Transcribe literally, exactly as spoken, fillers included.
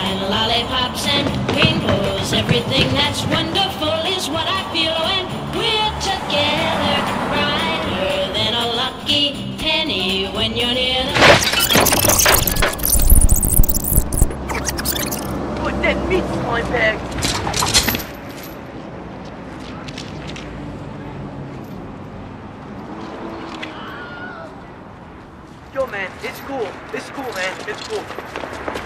and lollipops and rainbows. Everything that's wonderful is what I feel when we're together. Brighter than a lucky penny when you're near the... Put that meat slime bag. Yo, man, it's cool. It's cool, man. It's cool.